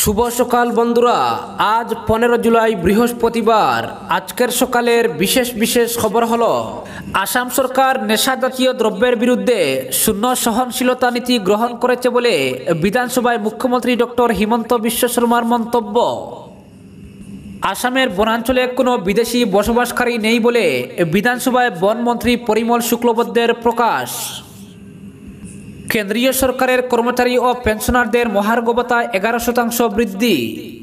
শুভ সকাল বন্ধুরা। আজ 15 জুলাই বৃহস্পতিবার। আজকের সকালের বিশেষ খবর হলো, আসাম সরকার নেশা জাতীয় দ্রব্যের বিরুদ্ধে শূন্য সহনশীলতা নীতি গ্রহণ করেছে বলে বিধানসভায় মুখ্যমন্ত্রী ডক্টর হিমন্ত বিশ্ব শর্মার মন্তব্য। আসামের বনাঞ্চলে কোনো বিদেশি বসবাসকারী নেই বলে বিধানসভায় বনমন্ত্রী পরিমল শুক্লবৈদ্যের প্রকাশ। কেন্দ্রীয় সরকারের কর্মচারী ও পেনশনারদের মহার্ঘ ভাতা 11% বৃদ্ধি।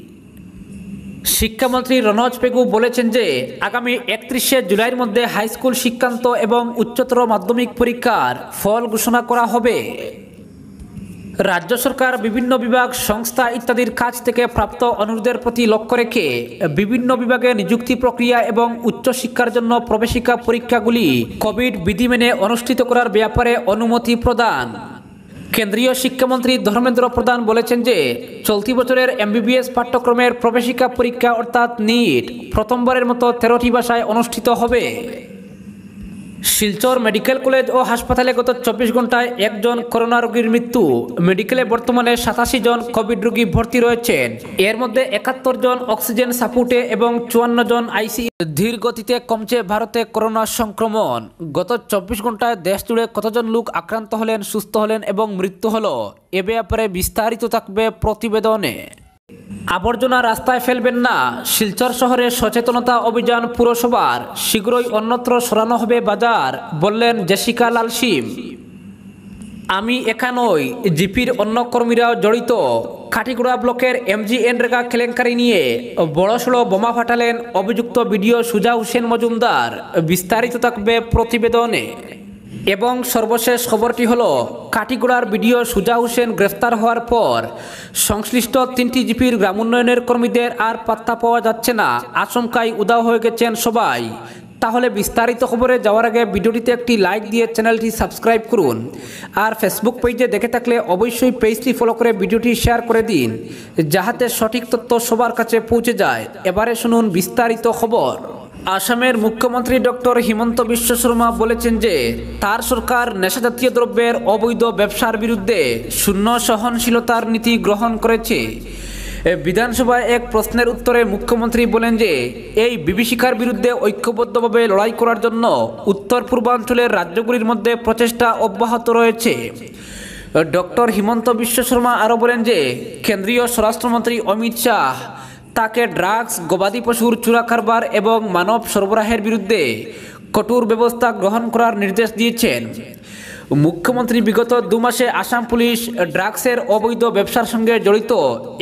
শিক্ষামন্ত্রী রনোজ পেগু বলেছেন যে আগামী 31শে জুলাইয়ের মধ্যে হাইস্কুল শিক্ষান্ত এবং উচ্চতর মাধ্যমিক পরীক্ষার ফল ঘোষণা করা হবে। রাজ্য সরকার বিভিন্ন বিভাগ, সংস্থা ইত্যাদির কাছ থেকে প্রাপ্ত অনুরোধের প্রতি লক্ষ্য রেখে বিভিন্ন বিভাগে নিযুক্তি প্রক্রিয়া এবং উচ্চশিক্ষার জন্য প্রবেশিকা পরীক্ষাগুলি কোভিড বিধি মেনে অনুষ্ঠিত করার ব্যাপারে অনুমতি প্রদান। কেন্দ্রীয় শিক্ষামন্ত্রী ধর্মেন্দ্র প্রধান বলেছেন যে চলতি বছরের MBBS পাঠ্যক্রমের প্রবেশিকা পরীক্ষা অর্থাৎ নিট প্রথমবারের মতো 13টি ভাষায় অনুষ্ঠিত হবে। শিলচর মেডিকেল কলেজ ও হাসপাতালে গত 24 ঘন্টায় একজন করোনা রোগীর মৃত্যু। মেডিকেলে বর্তমানে 87 জন কোভিড রোগী ভর্তি রয়েছেন। এর মধ্যে 71 জন অক্সিজেন সাপোর্টে এবং 54 জন আইসিইউ। ধীর গতিতে কমছে ভারতে করোনা সংক্রমণ। গত 24 ঘন্টায় দেশ জুড়ে কতজন লোক আক্রান্ত হলেন, সুস্থ হলেন এবং মৃত্যু হলো, এ ব্যাপারে বিস্তারিত থাকবে প্রতিবেদনে। আবর্জনা রাস্তায় ফেলবেন না, শিলচর শহরে সচেতনতা অভিযান পুরসভার। শীঘ্রই অন্যত্র সরানো হবে বাজার, বললেন জেসিকা লাল সিম। আমি একা নই, জিপির অন্য কর্মীরাও জড়িত। কাঠিগুড়া ব্লকের MGNরেগা কেলেঙ্কারি নিয়ে বড়সড় বোমা ফাটালেন অভিযুক্ত বিডিও সুজা হোসেন মজুমদার। বিস্তারিত থাকবে প্রতিবেদনে। এবং সর্বশেষ খবরটি হলো, কাঠিগুড়ার বিডিও সুজা হোসেন গ্রেফতার হওয়ার পর সংশ্লিষ্ট 3টি জিপির গ্রাম উন্নয়নের কর্মীদের আর পাত্তা পাওয়া যাচ্ছে না। আশঙ্কায় উধাও হয়ে গেছেন সবাই। তাহলে বিস্তারিত খবরে যাওয়ার আগে ভিডিওটিতে একটি লাইক দিয়ে চ্যানেলটি সাবস্ক্রাইব করুন। আর ফেসবুক পেজে দেখে থাকলে অবশ্যই পেজটি ফলো করে ভিডিওটি শেয়ার করে দিন, যাহাতে সঠিক তথ্য সবার কাছে পৌঁছে যায়। এবারে শুনুন বিস্তারিত খবর। আসামের মুখ্যমন্ত্রী ডক্টর হিমন্ত বিশ্ব শর্মা বলেছেন যে তার সরকার নেশাজাতীয় দ্রব্যের অবৈধ ব্যবসার বিরুদ্ধে শূন্য সহনশীলতার নীতি গ্রহণ করেছে। বিধানসভায় এক প্রশ্নের উত্তরে মুখ্যমন্ত্রী বলেন যে এই বিভীষিকার বিরুদ্ধে ঐক্যবদ্ধভাবে লড়াই করার জন্য উত্তর পূর্বাঞ্চলের রাজ্যগুলির মধ্যে প্রচেষ্টা অব্যাহত রয়েছে। ডক্টর হিমন্ত বিশ্ব শর্মা আরও বলেন যে কেন্দ্রীয় স্বরাষ্ট্রমন্ত্রী অমিত শাহ তাকে ড্রাগস, গবাদি পশুর চোরা কারবার এবং মানব সরবরাহের বিরুদ্ধে কঠোর ব্যবস্থা গ্রহণ করার নির্দেশ দিয়েছেন। মুখ্যমন্ত্রী বিগত 2 মাসে আসাম পুলিশ ড্রাগসের অবৈধ ব্যবসার সঙ্গে জড়িত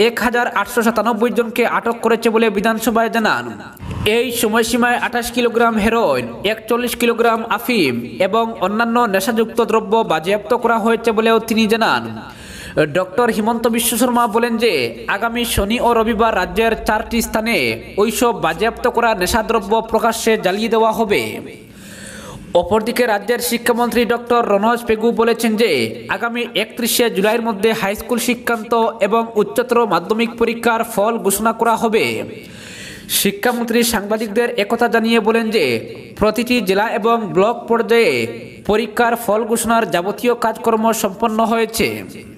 1897 জনকে আটক করেছে বলে বিধানসভায় জানান। এই সময়সীমায় 28 কিলোগ্রাম হেরোইন, 41 কিলোগ্রাম আফিম এবং অন্যান্য নেশাযুক্ত দ্রব্য বাজেয়াপ্ত করা হয়েছে বলেও তিনি জানান। ডক্টর হিমন্ত বিশ্ব শর্মা বলেন যে আগামী শনি ও রবিবার রাজ্যের 4টি স্থানে ওইসব বাজেয়াপ্ত করা নেশাদ্রব্য প্রকাশ্যে জ্বালিয়ে দেওয়া হবে। অপরদিকে রাজ্যের শিক্ষামন্ত্রী ডক্টর রনোজ পেগু বলেছেন যে আগামী 31শে জুলাইয়ের মধ্যে হাইস্কুল শিক্ষান্ত এবং উচ্চতর মাধ্যমিক পরীক্ষার ফল ঘোষণা করা হবে। শিক্ষামন্ত্রী সাংবাদিকদের একথা জানিয়ে বলেন যে প্রতিটি জেলা এবং ব্লক পর্যায়ে পরীক্ষার ফল ঘোষণার যাবতীয় কাজকর্ম সম্পন্ন হয়েছে।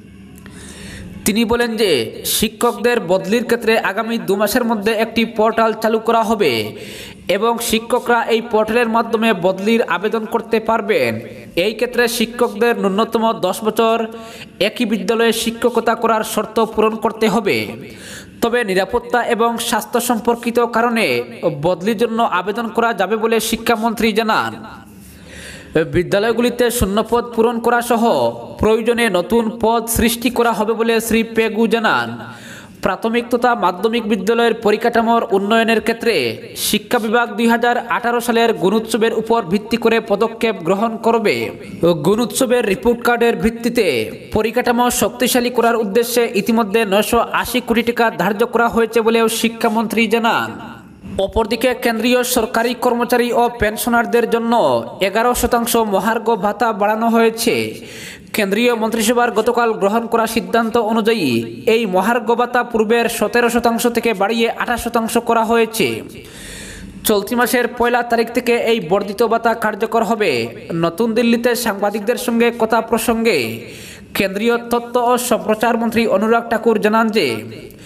তিনি বলেন যে শিক্ষকদের বদলির ক্ষেত্রে আগামী 2 মাসের মধ্যে একটি পোর্টাল চালু করা হবে এবং শিক্ষকরা এই পোর্টালের মাধ্যমে বদলির আবেদন করতে পারবেন। এই ক্ষেত্রে শিক্ষকদের ন্যূনতম 10 বছর একই বিদ্যালয়ে শিক্ষকতা করার শর্ত পূরণ করতে হবে। তবে নিরাপত্তা এবং স্বাস্থ্য সম্পর্কিত কারণে বদলির জন্য আবেদন করা যাবে বলে শিক্ষামন্ত্রী জানান। বিদ্যালয়গুলিতে শূন্যপদ পূরণ করা সহ প্রয়োজনে নতুন পদ সৃষ্টি করা হবে বলে শ্রী পেগু জানান। প্রাথমিক তথা মাধ্যমিক বিদ্যালয়ের পরিকাঠামোর উন্নয়নের ক্ষেত্রে শিক্ষা বিভাগ 2018 সালের গুণোৎসবের উপর ভিত্তি করে পদক্ষেপ গ্রহণ করবে। গুণোৎসবের রিপোর্ট কার্ডের ভিত্তিতে পরিকাঠামো শক্তিশালী করার উদ্দেশ্যে ইতিমধ্যে 980 কোটি টাকা ধার্য করা হয়েছে বলেও শিক্ষামন্ত্রী জানান। অপরদিকে কেন্দ্রীয় সরকারি কর্মচারী ও পেনশনারদের জন্য 11% মহার্ঘ ভাতা বাড়ানো হয়েছে। কেন্দ্রীয় মন্ত্রিসভার গতকাল গ্রহণ করা সিদ্ধান্ত অনুযায়ী এই মহার্ঘ ভাতা পূর্বের 17% থেকে বাড়িয়ে 28% করা হয়েছে। চলতি মাসের 1 তারিখ থেকে এই বর্ধিত ভাতা কার্যকর হবে। নতুন দিল্লিতে সাংবাদিকদের সঙ্গে কথা প্রসঙ্গে কেন্দ্রীয় তথ্য ও সম্প্রচার মন্ত্রী অনুরাগ ঠাকুর জানান যে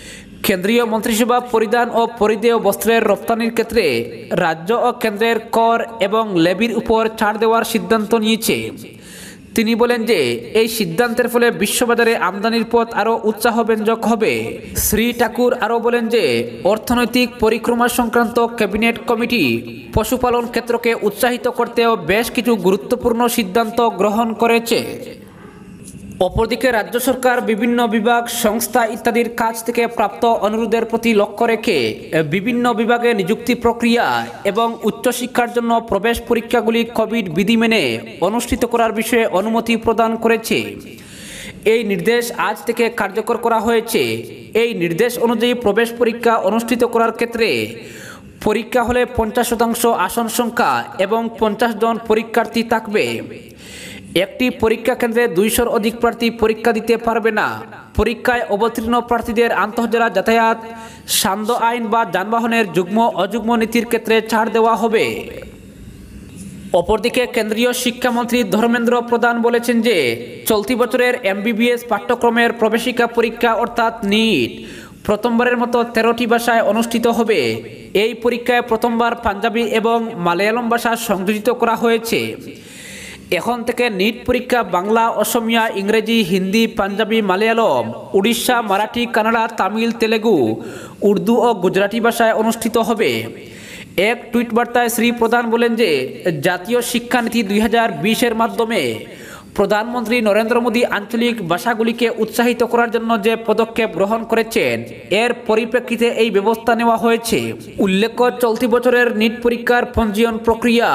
কেন্দ্রীয় মন্ত্রিসভা পরিধান ও পরিধেয় বস্ত্রের রপ্তানির ক্ষেত্রে রাজ্য ও কেন্দ্রের কর এবং লেভির উপর ছাড় দেওয়ার সিদ্ধান্ত নিয়েছে। তিনি বলেন যে এই সিদ্ধান্তের ফলে বিশ্ববাজারে আমদানির পথ আরও উৎসাহব্যঞ্জক হবে। শ্রী ঠাকুর আরও বলেন যে অর্থনৈতিক পরিক্রমা সংক্রান্ত ক্যাবিনেট কমিটি পশুপালন ক্ষেত্রকে উৎসাহিত করতেও বেশ কিছু গুরুত্বপূর্ণ সিদ্ধান্ত গ্রহণ করেছে। অপরদিকে রাজ্য সরকার বিভিন্ন বিভাগ, সংস্থা ইত্যাদির কাছ থেকে প্রাপ্ত অনুরোধের প্রতি লক্ষ্য রেখে বিভিন্ন বিভাগে নিযুক্তি প্রক্রিয়া এবং উচ্চশিক্ষার জন্য প্রবেশ পরীক্ষাগুলি কোভিড বিধি মেনে অনুষ্ঠিত করার বিষয়ে অনুমতি প্রদান করেছে। এই নির্দেশ আজ থেকে কার্যকর করা হয়েছে। এই নির্দেশ অনুযায়ী প্রবেশ পরীক্ষা অনুষ্ঠিত করার ক্ষেত্রে পরীক্ষা হলে 50% আসন সংখ্যা এবং 50 জন পরীক্ষার্থী থাকবে। একটি পরীক্ষা কেন্দ্রে 200-র অধিক প্রার্থী পরীক্ষা দিতে পারবে না। পরীক্ষায় অবতীর্ণ প্রার্থীদের আন্তঃজেলা যাতায়াত, সান্ধ্য আইন বা যানবাহনের যুগ্ম অযুগ্ম নীতির ক্ষেত্রে ছাড় দেওয়া হবে। অপরদিকে কেন্দ্রীয় শিক্ষামন্ত্রী ধর্মেন্দ্র প্রধান বলেছেন যে চলতি বছরের MBBS পাঠ্যক্রমের প্রবেশিকা পরীক্ষা অর্থাৎ নিট প্রথমবারের মতো 13টি ভাষায় অনুষ্ঠিত হবে। এই পরীক্ষায় প্রথমবার পাঞ্জাবি এবং মালয়ালম ভাষা সংযোজিত করা হয়েছে। এখন থেকে নিট পরীক্ষা বাংলা, অসমিয়া, ইংরেজি, হিন্দি, পাঞ্জাবি, মালয়ালম, উড়িষ্যা, মারাঠি, কানাডা, তামিল, তেলেগু, উর্দু ও গুজরাটি ভাষায় অনুষ্ঠিত হবে। এক টুইট বার্তায় শ্রী প্রধান বলেন যে জাতীয় শিক্ষানীতি 2020-এর মাধ্যমে প্রধানমন্ত্রী নরেন্দ্র মোদী আঞ্চলিক ভাষাগুলিকে উৎসাহিত করার জন্য যে পদক্ষেপ গ্রহণ করেছেন এর পরিপ্রেক্ষিতে এই ব্যবস্থা নেওয়া হয়েছে। উল্লেখ্য, চলতি বছরের নিট পরীক্ষার পঞ্জীয়ন প্রক্রিয়া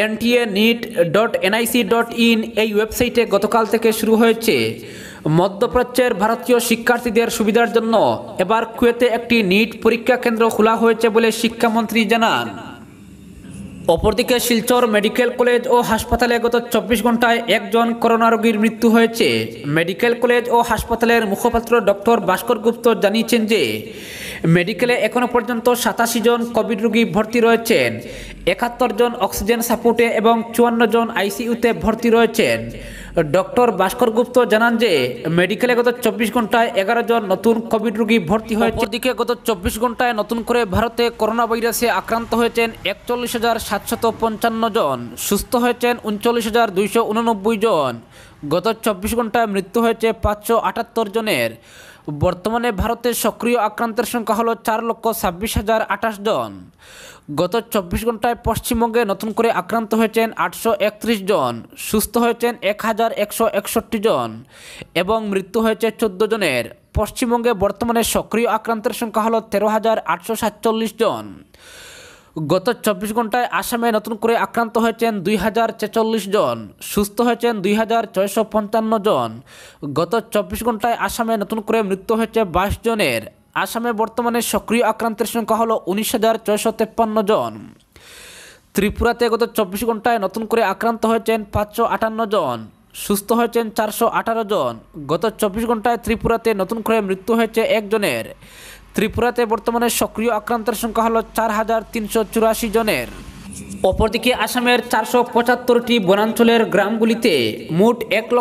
nta.nic.in এই ওয়েবসাইটে গতকাল থেকে শুরু হয়েছে। মধ্যপ্রাচ্যের ভারতীয় শিক্ষার্থীদের সুবিধার জন্য এবার কুয়েতে একটি নিট পরীক্ষা কেন্দ্র খোলা হয়েছে বলে শিক্ষামন্ত্রী জানান। অপরদিকে শিলচর মেডিকেল কলেজ ও হাসপাতালে গত 24 ঘন্টায় একজন করোনা রোগীর মৃত্যু হয়েছে। মেডিকেল কলেজ ও হাসপাতালের মুখপাত্র ডক্টর ভাস্কর গুপ্ত জানিয়েছেন যে মেডিকেলে এখনো পর্যন্ত 87 জন কোভিড রোগী ভর্তি রয়েছেন, 71 জন অক্সিজেন সাপোর্টে এবং 54 জন আইসিইউতে ভর্তি রয়েছেন। ডক্টর ভাস্কর গুপ্ত জানান যে মেডিকেলে গত 24 ঘন্টায় 11 জন নতুন কোভিড রোগী ভর্তি হয়েছে। অপরদিকে গত 24 ঘন্টায় নতুন করে ভারতে করোনা ভাইরাসে আক্রান্ত হয়েছেন 41,755 জন, সুস্থ হয়েছেন 39,289 জন। গত 24 ঘন্টায় মৃত্যু হয়েছে 578 জনের। বর্তমানে ভারতে সক্রিয় আক্রান্তের সংখ্যা হল 4,26,028 জন। গত 24 ঘন্টায় পশ্চিমবঙ্গে নতুন করে আক্রান্ত হয়েছেন 831 জন, সুস্থ হয়েছেন 1,161 জন এবং মৃত্যু হয়েছে 14 জনের। পশ্চিমবঙ্গে বর্তমানে সক্রিয় আক্রান্তের সংখ্যা হল 13,847 জন। গত 24 ঘন্টায় আসামে নতুন করে আক্রান্ত হয়েছেন 2,046 জন, সুস্থ হয়েছেন 2,655 জন। গত 24 ঘন্টায় আসামে নতুন করে মৃত্যু হয়েছে 22 জনের। আসামে বর্তমানে সক্রিয় আক্রান্তের সংখ্যা হল 19,653 জন। ত্রিপুরাতে গত 24 ঘন্টায় নতুন করে আক্রান্ত হয়েছেন 558 জন, সুস্থ হয়েছেন 418 জন। গত 24 ঘন্টায় ত্রিপুরাতে নতুন করে মৃত্যু হয়েছে 1 জনের। ত্রিপুরাতে বর্তমানে সক্রিয় আক্রান্তের সংখ্যা হল 4,384 জনের। অপরদিকে আসামের 475টি বনাঞ্চলের গ্রামগুলিতে মোট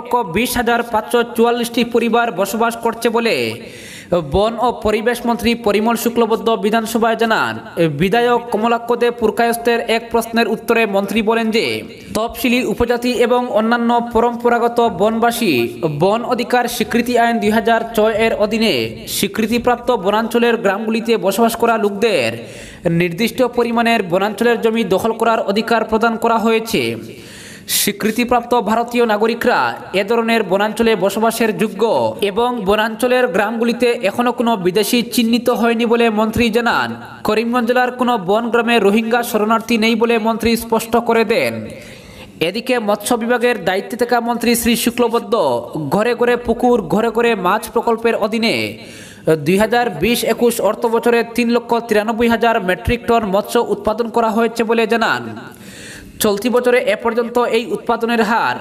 1,20,544টি পরিবার বসবাস করছে বলে বন ও পরিবেশ মন্ত্রী পরিমল শুক্লবৈদ্য বিধানসভায় জানান। বিধায়ক কমলাক্ষ দে পুরকায়স্থের এক প্রশ্নের উত্তরে মন্ত্রী বলেন যে তফসিলি উপজাতি এবং অন্যান্য পরম্পরাগত বনবাসী বন অধিকার স্বীকৃতি আইন 2006 এর অধীনে স্বীকৃতিপ্রাপ্ত বনাঞ্চলের গ্রামগুলিতে বসবাস করা লোকদের নির্দিষ্ট পরিমাণের বনাঞ্চলের জমি দখল করার অধিকার প্রদান করা হয়েছে। স্বীকৃতিপ্রাপ্ত ভারতীয় নাগরিকরা এ ধরনের বনাঞ্চলে বসবাসের যোগ্য এবং বনাঞ্চলের গ্রামগুলিতে এখনও কোনো বিদেশি চিহ্নিত হয়নি বলে মন্ত্রী জানান। করিমগঞ্জ জেলার কোনো বন গ্রামে রোহিঙ্গা শরণার্থী নেই বলে মন্ত্রী স্পষ্ট করে দেন। এদিকে মৎস্য বিভাগের দায়িত্বে থাকা মন্ত্রী শ্রী শুক্লবৈদ্য ঘরে ঘরে পুকুর, ঘরে ঘরে মাছ প্রকল্পের অধীনে 2020-21 অর্থ বছরে 3,93,000 মেট্রিক টন মৎস্য উৎপাদন করা হয়েছে বলে জানান। চলতি বছরে এ পর্যন্ত এই উৎপাদনের হার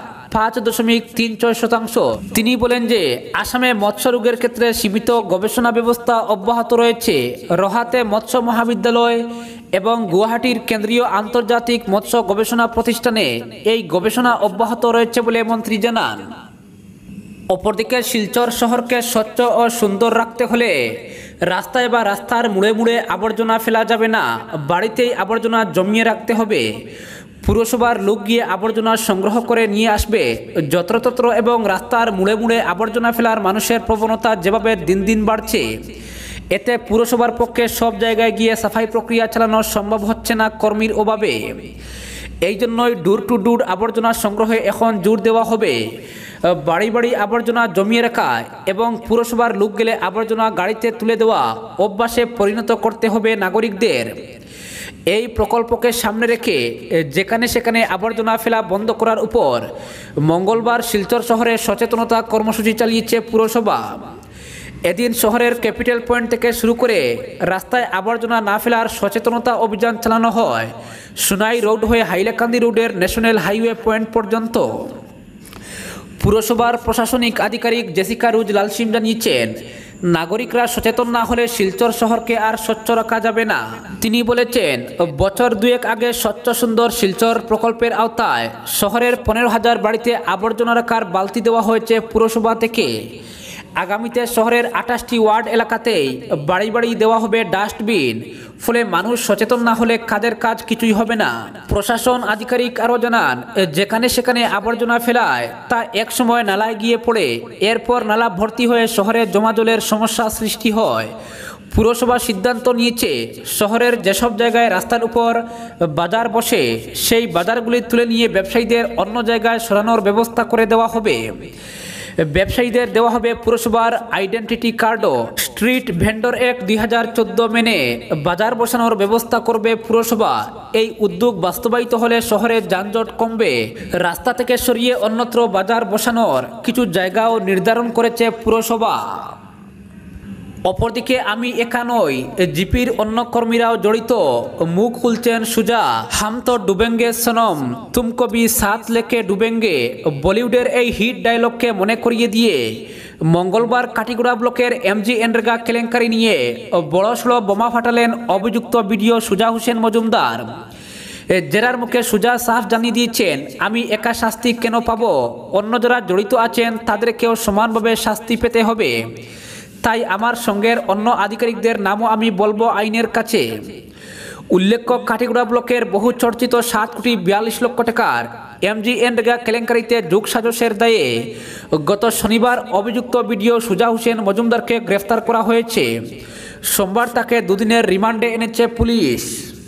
5.36%। তিনি বলেন যে আসামে মৎস্য রোগের ক্ষেত্রে সীমিত গবেষণা ব্যবস্থা অব্যাহত রয়েছে। রহাতে মৎস্য মহাবিদ্যালয় এবং গুয়াহাটির কেন্দ্রীয় আন্তর্জাতিক মৎস্য গবেষণা প্রতিষ্ঠানে এই গবেষণা অব্যাহত রয়েছে বলে মন্ত্রী জানান। অপরদিকে শিলচর শহরকে স্বচ্ছ ও সুন্দর রাখতে হলে রাস্তায় বা রাস্তার মুড়ে মুড়ে আবর্জনা ফেলা যাবে না, বাড়িতেই আবর্জনা জমিয়ে রাখতে হবে। পুরসভার লোক গিয়ে আবর্জনা সংগ্রহ করে নিয়ে আসবে। যত্রতত্র এবং রাস্তার মুড়ে মুড়ে আবর্জনা ফেলার মানুষের প্রবণতা যেভাবে দিন দিন বাড়ছে, এতে পুরসভার পক্ষে সব জায়গায় গিয়ে সাফাই প্রক্রিয়া চালানো সম্ভব হচ্ছে না কর্মীর অভাবে। এই জন্যই ডোর টু ডোর আবর্জনা সংগ্রহে এখন জোর দেওয়া হবে। বাড়ি বাড়ি আবর্জনা জমিয়ে রাখা এবং পুরসভার লোক গেলে আবর্জনা গাড়িতে তুলে দেওয়া অভ্যাসে পরিণত করতে হবে নাগরিকদের। এই প্রকল্পকে সামনে রেখে যেখানে সেখানে আবর্জনা ফেলা বন্ধ করার উপর মঙ্গলবার শিলচর শহরে সচেতনতা কর্মসূচি চালিয়েছে পুরসভা। এদিন শহরের ক্যাপিটাল পয়েন্ট থেকে শুরু করে রাস্তায় আবর্জনা না ফেলার সচেতনতা অভিযান চালানো হয় সোনাই রোড হয়ে হাইলাকান্দি রোডের ন্যাশনাল হাইওয়ে পয়েন্ট পর্যন্ত। পুরসভার প্রশাসনিক আধিকারিক জেসিকা রুজ লালসিম জানিয়েছেন, নাগরিকরা সচেতন না হলে শিলচর শহরকে আর স্বচ্ছ রাখা যাবে না। তিনি বলেছেন, বছর দুয়েক আগে স্বচ্ছ সুন্দর শিলচর প্রকল্পের আওতায় শহরের 15,000 বাড়িতে আবর্জনা রাখার বালতি দেওয়া হয়েছে পুরসভা থেকে। আগামীতে শহরের 28টি ওয়ার্ড এলাকাতেই বাড়ি বাড়ি দেওয়া হবে ডাস্টবিন। ফলে মানুষ সচেতন না হলে কাজের কাজ কিছুই হবে না। প্রশাসন আধিকারিক আরও জানান, যেখানে সেখানে আবর্জনা ফেলায় তা এক সময় নালায় গিয়ে পড়ে, এরপর নালা ভর্তি হয়ে শহরে জমা জলের সমস্যা সৃষ্টি হয়। পুরসভা সিদ্ধান্ত নিয়েছে শহরের যেসব জায়গায় রাস্তার উপর বাজার বসে সেই বাজারগুলি তুলে নিয়ে ব্যবসায়ীদের অন্য জায়গায় সরানোর ব্যবস্থা করে দেওয়া হবে। ব্যবসায়ীদের দেওয়া হবে পুরসভার আইডেন্টিটি কার্ডও। স্ট্রিট ভেন্ডর অ্যাক্ট 2014 মেনে বাজার বসানোর ব্যবস্থা করবে পুরসভা। এই উদ্যোগ বাস্তবায়িত হলে শহরে যানজট কমবে। রাস্তা থেকে সরিয়ে অন্যত্র বাজার বসানোর কিছু জায়গাও নির্ধারণ করেছে পুরসভা। অপরদিকে আমি একা নই, জিপির অন্য কর্মীরাও জড়িত। মুখ খুলছেন সুজা। হাম তো ডুবেঙ্গে সনম, তুম কবি সাথ লেকে ডুবেঙ্গে, বলিউডের এই হিট ডায়লগকে মনে করিয়ে দিয়ে মঙ্গলবার কাটিগুড়া ব্লকের এমজি এনরেগা কেলেঙ্কারি নিয়ে বড়সড় বোমা ফাটালেন অভিযুক্ত বিডিও সুজা হোসেন মজুমদার। জেরার মুখে সুজা সাফ জানিয়ে দিয়েছেন, আমি একা শাস্তি কেন পাবো, অন্য যারা জড়িত আছেন তাদেরকেও সমানভাবে শাস্তি পেতে হবে। তাই আমার সঙ্গের অন্য আধিকারিকদের নামও আমি বলবো আইনের কাছে। উল্লেখ্য, কাটিগুড়া ব্লকের বহু চর্চিত 7 কোটি 42 লক্ষ টাকার এমজিএনরেগা কেলেঙ্কারিতে যোগসাজশের দায়ে গত শনিবার অভিযুক্ত বিডিও সুজা হোসেন মজুমদারকে গ্রেফতার করা হয়েছে। সোমবার তাকে দুদিনের রিমান্ডে এনেছে পুলিশ।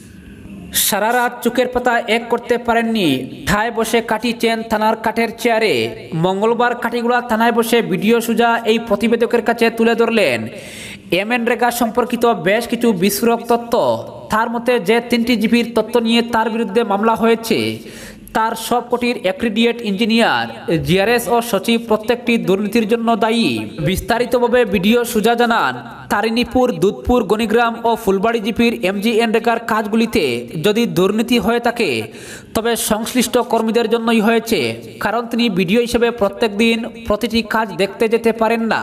সারা রাত চোখের পাতা এক করতে পারেননি, ঠায় বসে কাটিয়েছেন থানার কাঠের চেয়ারে। মঙ্গলবার কাটিগুড়া থানায় বসে বিডিও সুজা এই প্রতিবেদকের কাছে তুলে ধরলেন এমএনরেগা সম্পর্কিত বেশ কিছু বিস্ফোরক তথ্য। তার মতে যে 3টি জিপির তথ্য নিয়ে তার বিরুদ্ধে মামলা হয়েছে তার সবকটির অ্যাক্রিডিয়েট ইঞ্জিনিয়ার, জিআরএস ও সচিব প্রত্যেকটি দুর্নীতির জন্য দায়ী। বিস্তারিতভাবে বিডিও সুজা জানান, তারিণীপুর, দুধপুর, গণিগ্রাম ও ফুলবাড়ি জিপির এমজিএনরেগার কাজগুলিতে যদি দুর্নীতি হয়ে থাকে তবে সংশ্লিষ্ট কর্মীদের জন্যই হয়েছে, কারণ তিনি বিডিও হিসেবে প্রত্যেক দিন প্রতিটি কাজ দেখতে যেতে পারেন না।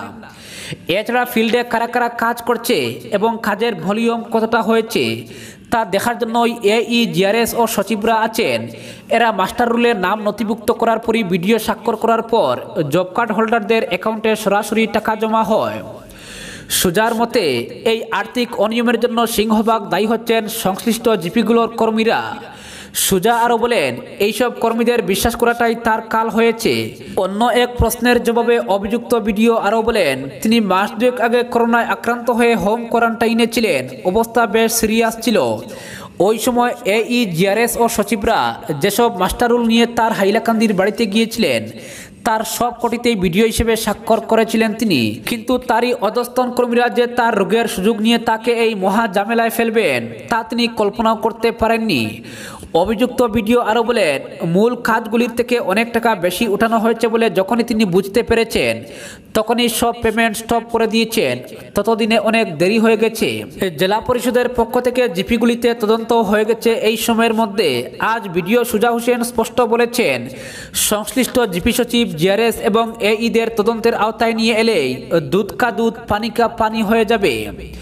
এছাড়া ফিল্ডে কারা কারা কাজ করছে এবং কাজের ভলিউম কতটা হয়েছে তা দেখার জন্যই এই জিআরএস ও সচিবরা আছেন। এরা মাস্টার রুলে নাম নথিভুক্ত করার পরই ভিডিও স্বাক্ষর করার পর জব কার্ড হোল্ডারদের অ্যাকাউন্টে সরাসরি টাকা জমা হয়। সুজার মতে এই আর্থিক অনিয়মের জন্য সিংহভাগ দায়ী হচ্ছেন সংশ্লিষ্ট জিপিগুলোর কর্মীরা। সুজা আরও বলেন, এইসব কর্মীদের বিশ্বাস করাটাই তার কাল হয়েছে। অন্য এক প্রশ্নের জবাবে অভিযুক্ত বিডিও আরও বলেন, তিনি মাস দুয়েক আগে করোনায় আক্রান্ত হয়ে হোম কোয়ারেন্টাইনে ছিলেন, অবস্থা বেশ সিরিয়াস ছিল। ওই সময় জিআরএস ও সচিবরা যেসব মাস্টারুল নিয়ে তার হাইলাকান্দির বাড়িতে গিয়েছিলেন তার সব কটিতেই ভিডিও হিসেবে স্বাক্ষর করেছিলেন তিনি। কিন্তু তারই অধস্তন কর্মীরা যে তার রোগের সুযোগ নিয়ে তাকে এই মহা ঝামেলায় ফেলবেন তা তিনি কল্পনাও করতে পারেননি। অভিযুক্ত ভিডিও আরও বলেন, মূল কাজগুলির থেকে অনেক টাকা বেশি উঠানো হয়েছে বলে যখনই তিনি বুঝতে পেরেছেন তখনই সব পেমেন্ট স্টপ করে দিয়েছেন। ততদিনে অনেক দেরি হয়ে গেছে। জেলা পরিষদের পক্ষ থেকে জিপিগুলিতে তদন্ত হয়ে গেছে এই সময়ের মধ্যে। আজ ভিডিও সুজা হোসেন স্পষ্ট বলেছেন, সংশ্লিষ্ট জিপি সচিব, জিআরএস এবং এইদের তদন্তের আওতায় নিয়ে এলেই দুধ কা দুধ পানি কা পানি হয়ে যাবে।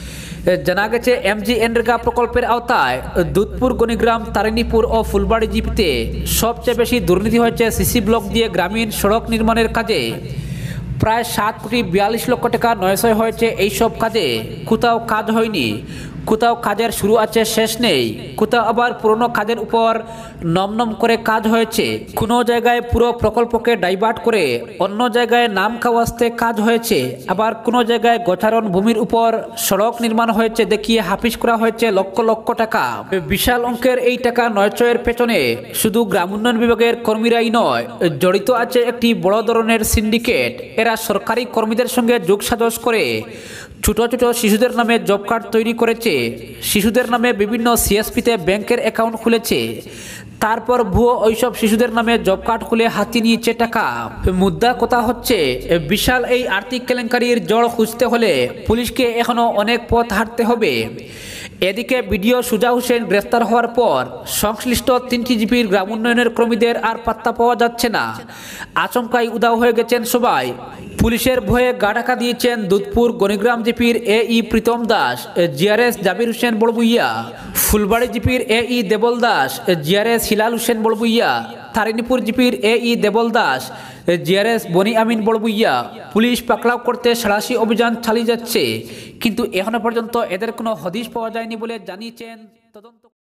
জানা গেছে এমজিএনরেগা প্রকল্পের আওতায় দুধপুর, গণিগ্রাম, তারিণীপুর ও ফুলবাড়ি জিপিতে সবচেয়ে বেশি দুর্নীতি হয়েছে সিসি ব্লক দিয়ে গ্রামীণ সড়ক নির্মাণের কাজে। প্রায় 7,42,00,000 টাকা নয়সয় হয়েছে এইসব কাজে। কোথাও কাজ হয়নি, কোথাও কাজের শুরু আছে শেষ নেই, কোথাও আবার পুরনো কাজের উপর নম করে কাজ হয়েছে। কোনো জায়গায় পুরো প্রকল্পকে ডাইভার্ট করে অন্য জায়গায় নাম খাওয়াস্তে কাজ হয়েছে, আবার কোনো জায়গায় গোচারণ ভূমির উপর সড়ক নির্মাণ হয়েছে দেখিয়ে হাফিস করা হয়েছে লক্ষ লক্ষ টাকা। বিশাল অঙ্কের এই টাকা নয়চয়ের পেছনে শুধু গ্রাম উন্নয়ন বিভাগের কর্মীরাই নয়, জড়িত আছে একটি বড় ধরনের সিন্ডিকেট। এরা সরকারি কর্মীদের সঙ্গে যোগসাজশ করে ছোট ছোট শিশুদের নামে জব কার্ড তৈরি করেছে, শিশুদের নামে বিভিন্ন সিএসপিতে ব্যাংকের অ্যাকাউন্ট খুলেছে, তারপর ভুয়ো ওইসব শিশুদের নামে জব কার্ড খুলে হাতিয়ে নিয়েছে টাকা। মুদ্রা কথা হচ্ছে, বিশাল এই আর্থিক কেলেঙ্কারির জড় খুঁজতে হলে পুলিশকে এখনো অনেক পথ হাঁটতে হবে। এদিকে বিডিও সুজা হোসেন গ্রেফতার হওয়ার পর সংশ্লিষ্ট 3টি জিপির গ্রাম উন্নয়নের কর্মীদের আর পাত্তা পাওয়া যাচ্ছে না। আচমকাই উধাও হয়ে গেছেন সবাই। পুলিশের ভয়ে গা ঢাকা দিয়েছেন দুধপুর গণিগ্রাম জিপির এই প্রীতম দাস, জিআরএস জাবির হোসেন বড়বুইয়া, ফুলবাড়ি জিপির এই দেবল দাস, জিআরএস হিলাল হোসেন বড়বুইয়া, তারিণীপুর জিপির এই দেবল দাস, জিআরএস বনি আমিন বড়বুইয়া। পুলিশ পাকড়াও করতে সাঁড়াশি অভিযান চালিয়ে যাচ্ছে, কিন্তু এখনো পর্যন্ত এদের কোনো হদিশ পাওয়া যায়নি বলে জানিয়েছেন তদন্ত।